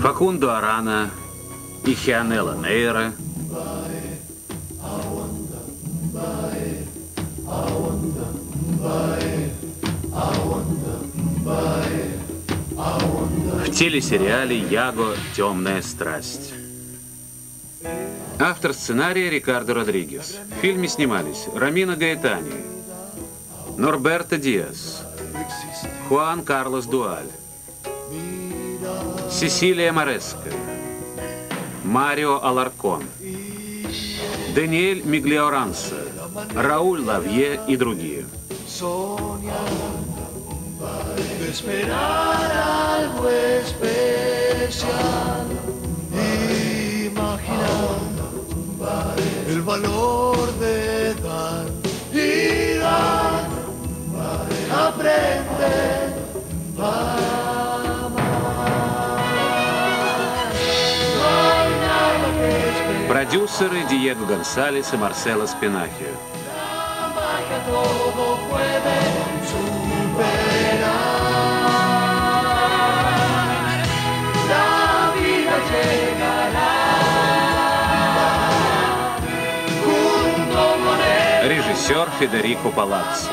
Факундо Арана и Хианелла Нейра. В телесериале «Яго. Темная страсть». Автор сценария Рикардо Родригес. В фильме снимались Ромино Гаэтани, Норберто Диас, Хуан Карлос Дуаль, Сесилия Мореско, Марио Аларкон, Даниэль Миглиоранса, Рауль Лавье и другие. El valor de dar y dar, aprende a amar. Продюсеры Диего Гонсалес и Марсело Спинахио. Todo puede superar. La vida llegará. Режиссер Федерико Палаццо.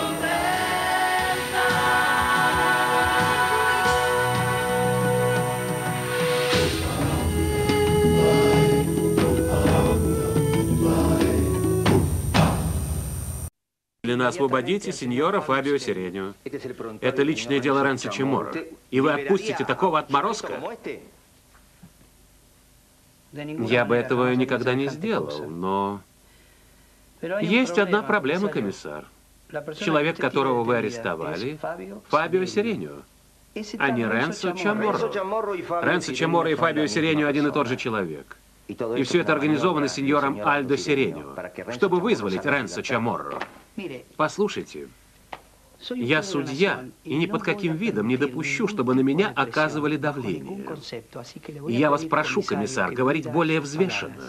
Освободите сеньора Фабио Сиренио. Это личное дело Ренцо Чеморо. И вы отпустите такого отморозка? Я бы этого никогда не сделал, но... Есть одна проблема, комиссар. Человек, которого вы арестовали, Фабио Сиренио, а не Ренцо Чеморо. Ренцо Чеморо и Фабио Сиренио один и тот же человек. И все это организовано сеньором Альдо Сиренио, чтобы вызволить Ренцо Чеморо. Послушайте, я судья, и ни под каким видом не допущу, чтобы на меня оказывали давление. И я вас прошу, комиссар, говорить более взвешенно.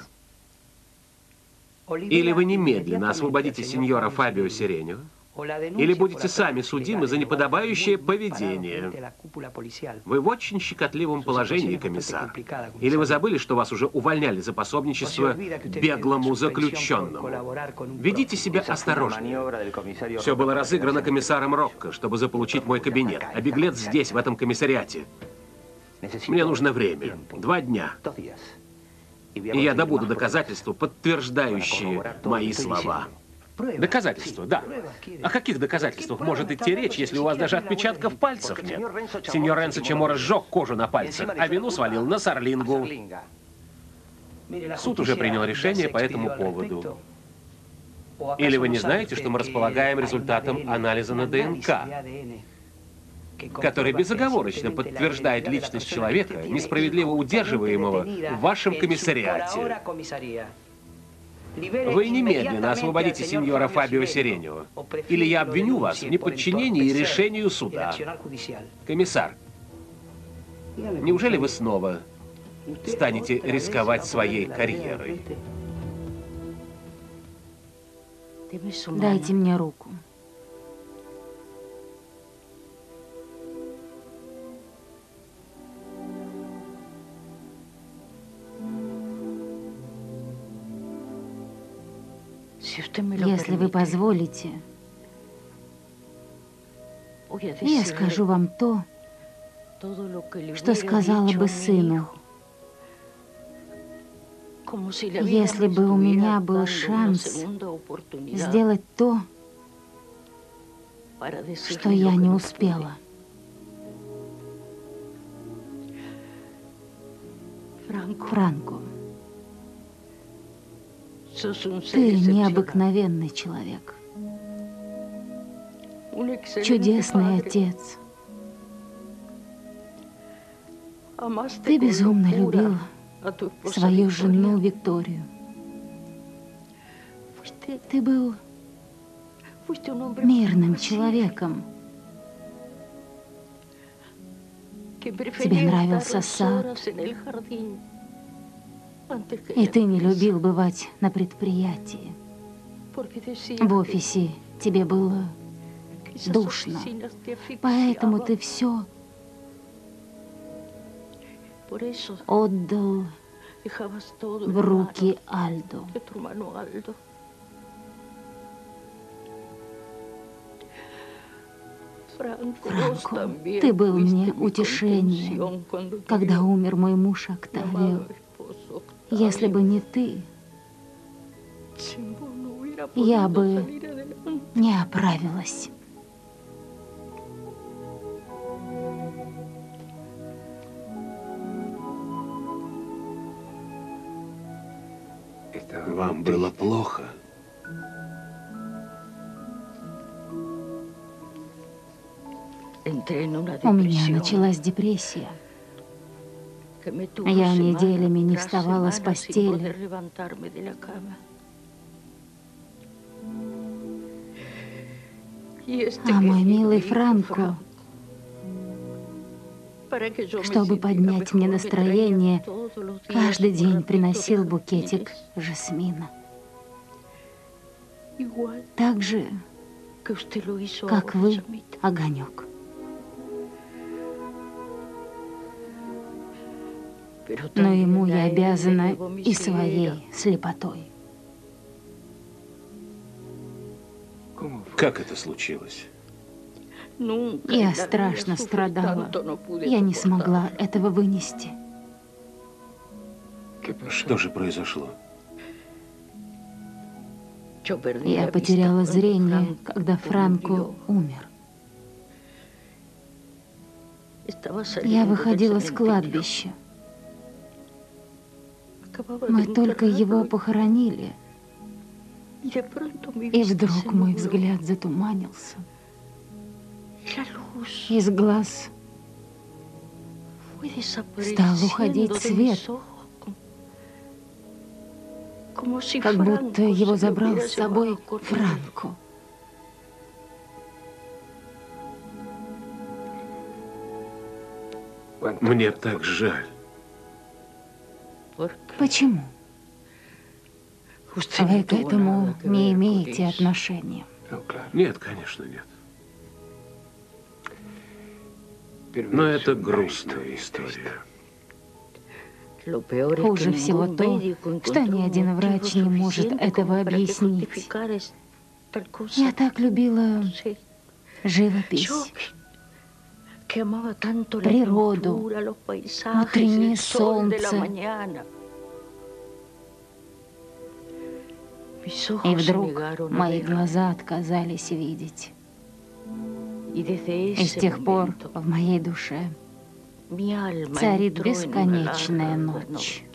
Или вы немедленно освободите сеньора Фабио Сиренио, или будете сами судимы за неподобающее поведение. Вы в очень щекотливом положении, комиссар. Или вы забыли, что вас уже увольняли за пособничество беглому заключенному? Ведите себя осторожнее. Все было разыграно комиссаром Рокко, чтобы заполучить мой кабинет, а беглец здесь, в этом комиссариате. Мне нужно время. 2 дня. И я добуду доказательства, подтверждающие мои слова. Доказательства, да. О каких доказательствах может идти речь, если у вас даже отпечатков пальцев нет? Сеньор Ренцо Чеморо сжег кожу на пальцах, а вину свалил на Сарлингу. Суд уже принял решение по этому поводу. Или вы не знаете, что мы располагаем результатом анализа на ДНК, который безоговорочно подтверждает личность человека, несправедливо удерживаемого в вашем комиссариате. Вы немедленно освободите сеньора Фабио Сиренио, или я обвиню вас в неподчинении решению суда. Комиссар, неужели вы снова станете рисковать своей карьерой? Дайте мне руку. Если вы позволите, я скажу вам то, что сказала бы сыну. Если бы у меня был шанс сделать то, что я не успела. Франко. Ты необыкновенный человек. Чудесный отец. Ты безумно любил свою жену Викторию. Ты был мирным человеком. Тебе нравился сад. И ты не любил бывать на предприятии. В офисе тебе было душно. Поэтому ты все отдал в руки Альдо. Франко, ты был мне утешением, когда умер мой муж Октавио. Если бы не ты, я бы не оправилась. Вам было плохо? У меня началась депрессия. Я неделями не вставала с постели. А мой милый Франко, чтобы поднять мне настроение, каждый день приносил букетик жасмина. Так же, как вы, Огонек. Но ему я обязана и своей слепотой. Как это случилось? Я страшно страдала. Я не смогла этого вынести. Что же произошло? Я потеряла зрение, когда Франко умер. Я выходила с кладбища. Мы только его похоронили. И вдруг мой взгляд затуманился. Из глаз стал уходить свет, как будто его забрал с собой Франко. Мне так жаль. Почему? Вы к этому не имеете отношения? Нет, конечно, нет. Но это грустная история. Хуже всего то, что ни один врач не может этого объяснить. Я так любила живопись, природу, утреннее солнце. И вдруг мои глаза отказались видеть. И с тех пор в моей душе царит бесконечная ночь.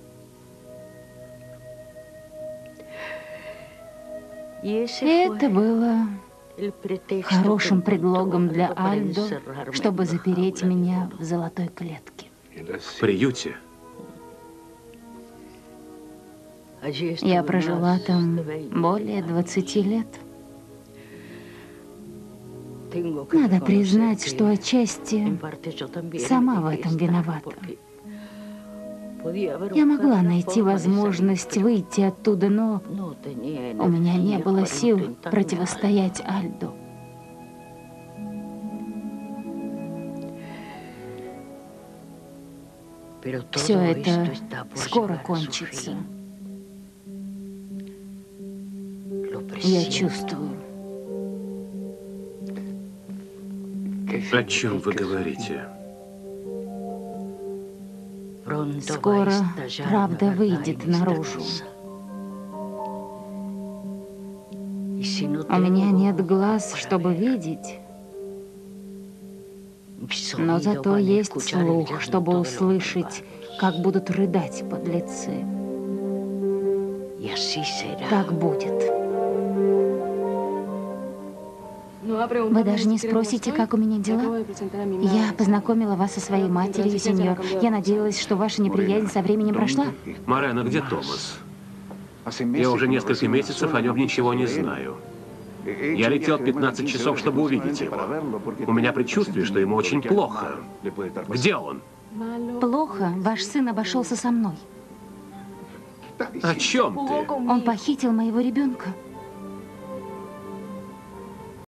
И это было хорошим предлогом для Альдо, чтобы запереть меня в золотой клетке. В приюте? Я прожила там более 20 лет. Надо признать, что отчасти сама в этом виновата. Я могла найти возможность выйти оттуда, но у меня не было сил противостоять Альдо. Все это скоро кончится. Я чувствую. О чем вы говорите? Скоро правда выйдет наружу. У меня нет глаз, чтобы видеть, но зато есть слух, чтобы услышать, как будут рыдать подлецы. Так будет. Вы даже не спросите, как у меня дела? Я познакомила вас со своей матерью, сеньор. Я надеялась, что ваша неприязнь со временем прошла. Морено, где Томас? Я уже несколько месяцев о нем ничего не знаю. Я летел 15 часов, чтобы увидеть его. У меня предчувствие, что ему очень плохо. Где он? Плохо. Ваш сын обошелся со мной. О чем ты? Он похитил моего ребенка.